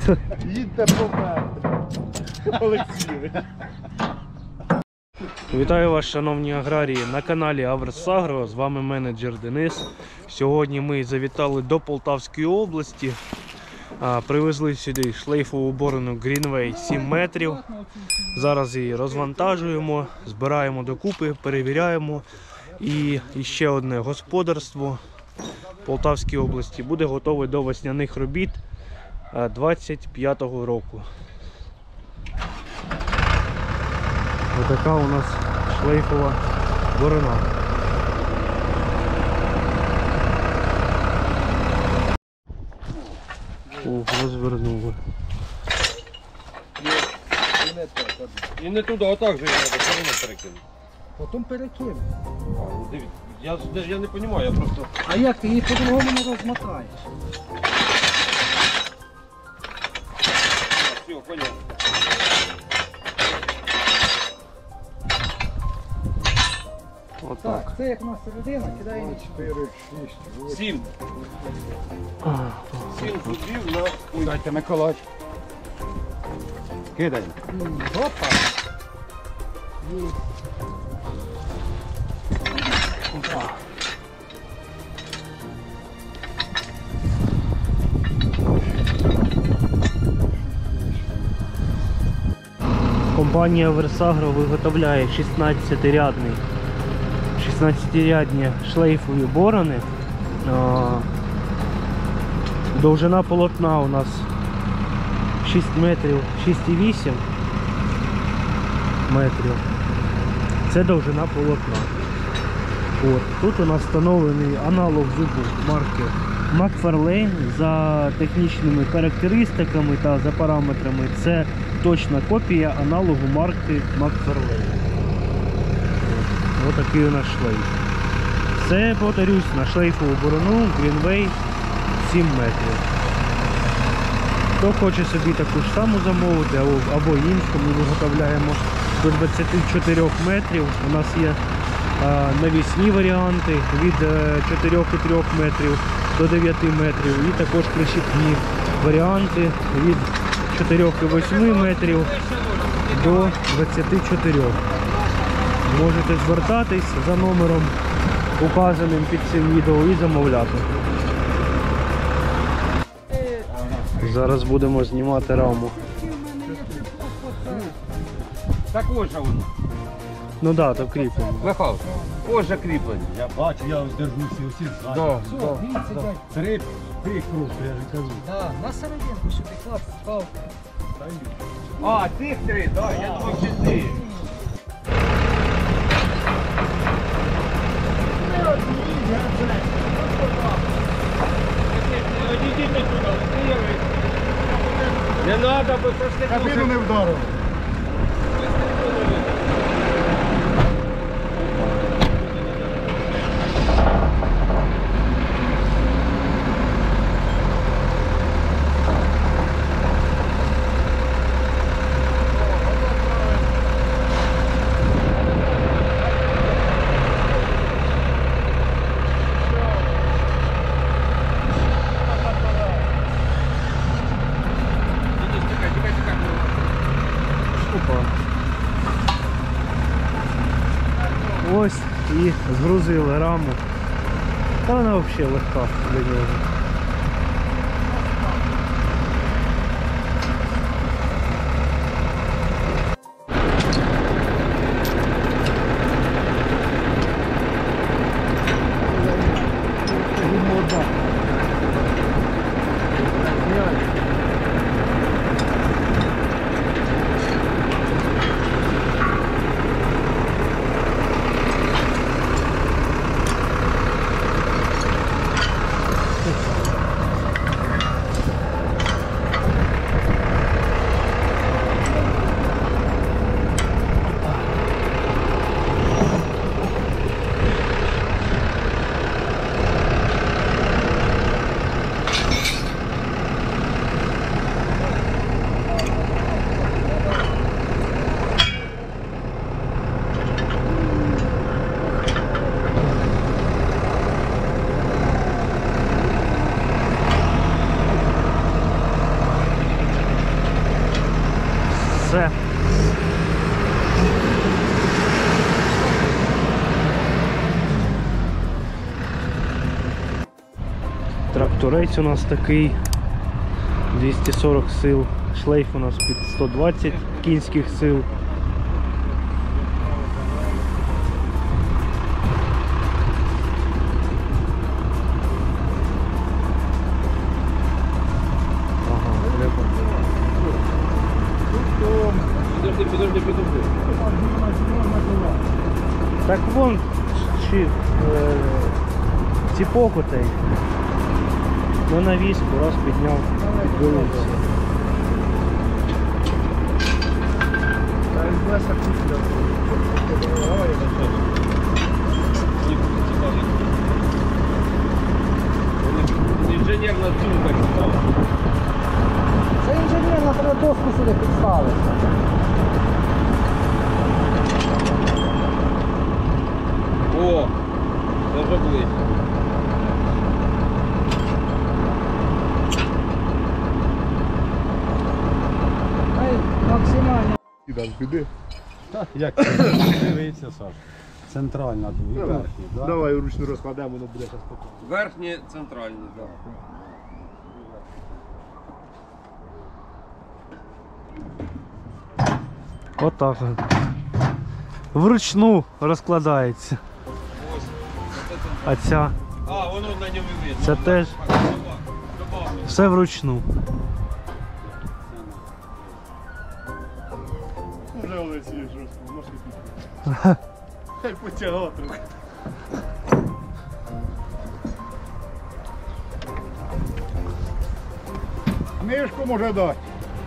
Їдьте по мене. Олексій. Вітаю вас, шановні аграрії, на каналі Аверсагро. З вами менеджер Денис. Сьогодні ми завітали до Полтавської області. Привезли сюди шлейфову борону Greenway 7 метрів. Зараз її розвантажуємо, збираємо докупи, перевіряємо. І ще одне господарство в Полтавській області буде готове до весняних робіт 25-го року. Отака у нас шлейфова борона. Розвернули. І не туди, отак же треба, все одно перекинути. Потім перекину. Дивіться, я не розумію, я просто... А як ти її по-другому не розмотаєш? Все, понятно. Отак. Так, це як у нас середина, кидаємо 4, 6, 7. 7 зубів на... Ой, Дайте Миколач. Кидаємо. Опа. Є. Опа. Компанія Аверсагро виготовляє 16-рядні шлейфові борони. Довжина полотна у нас 6 метрів, 6,8 метрів. Це довжина полотна. Тут у нас встановлений аналог зубу марки Макфарлейн. За технічними характеристиками та за параметрами це точна копія аналогу марки Макфарлейн. Ось такий у нас шлейф. Це, повторюсь, на шлейфову борону Greenway 7 метрів. Хто хоче собі таку ж саму замовити або іншу, ми виготовляємо до 24 метрів. У нас є навісні варіанти від 4,3 метрів до 9 метрів і також прищепні варіанти від 4,8 метрів до 24. Можете звертатись за номером, указаним під цим відео, і замовляти. Зараз будемо знімати раму. Так ось же воно. Ну так, то кріплення. Михайло, ось же кріплення. Я бачу, я здержуся усі ззаді. Да. Три круг, я ж кажу. Да, на серединку сюди клап, палку. А, тих три, так, я думав, 4. Не треба, бо трошки Кабіну не вдарило. Ось і згрузили раму. Та вона взагалі легка для нього. Все. Тракторець у нас такий 240 сил, шлейф у нас під 120 кінських сил. Подожди. Так вон ціпок отей. На навіску раз підняв, підвалився. Інженер на цю так став. Це інженер на доску сюди підставив. О, це вже близько. Максимально. Піди. Як дивиться, Саш? Центральна тут і верхня, да? Давай ручну розкладемо, воно буде зараз потім. Верхні центральні, так. Отак. Вручну розкладається. Ось. Це А ця А, воно на ньому видно. Це теж Добавлю. все вручну. Вже Олесі є жорстко, можна хай потягла трохи. Книжку може дати.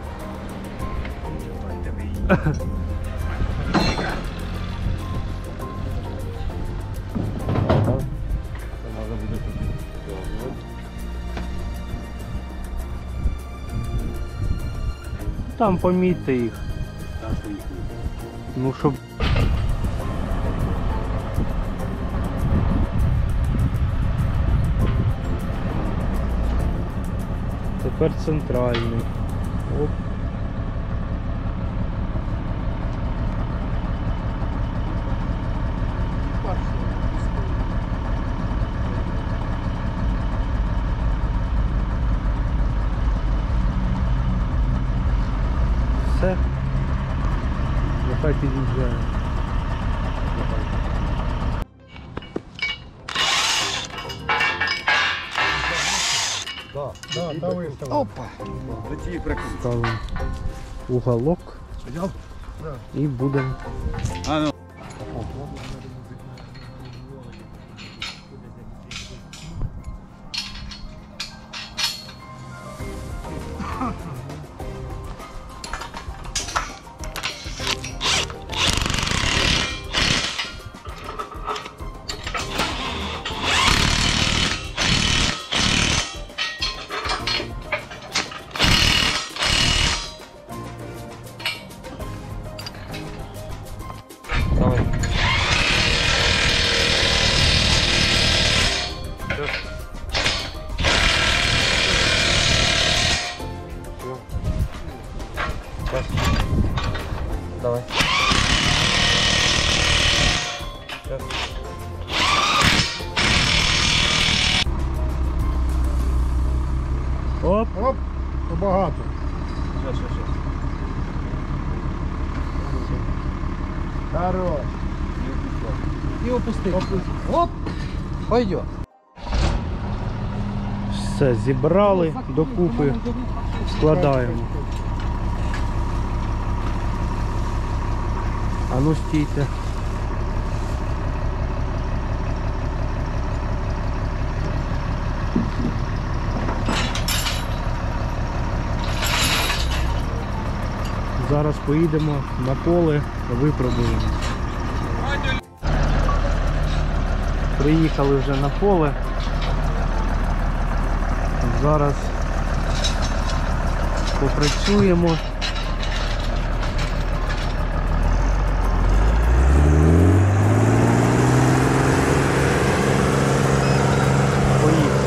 Там помітьте їх. Ну, щоб... Тепер центральний. Оп. Все. Нехай під'їжджає. Да, виставили. Опа. Ставимо уголок і будемо. Давай. Давай. Оп. Оп, побагато. Хорош. І опусти. Оп, пойдет. Все, зібрали докупи, складаємо. А ну стійте. Зараз поїдемо на поле, випробуємо. Приїхали вже на поле. Зараз попрацюємо. Поїхали.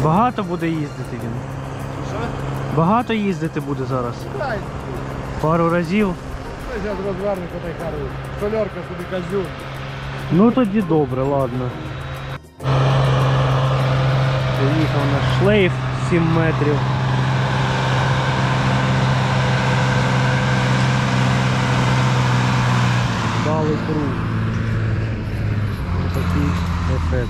Багато буде їздити він. Що? Багато їздити буде зараз. Дай. Пару разів. Ми зараз розвернемо по той хару. Солярка собі казю. Ну тоді добре, ладно. Приїхав наш шлейф 7 метрів. Дали круг. Ось такий ефект.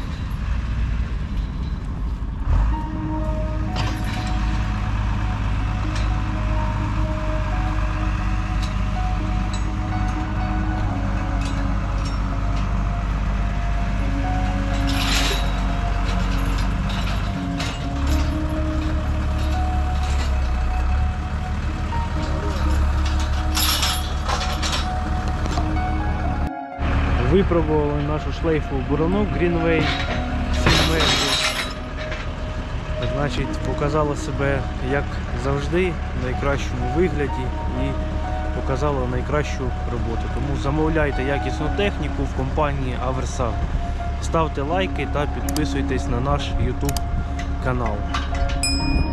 Випробували нашу шлейфову борону Greenway 7 метрів. Значить, показала себе як завжди в найкращому вигляді і показала найкращу роботу. Тому замовляйте якісну техніку в компанії Аверсаг. Ставте лайки та підписуйтесь на наш YouTube канал.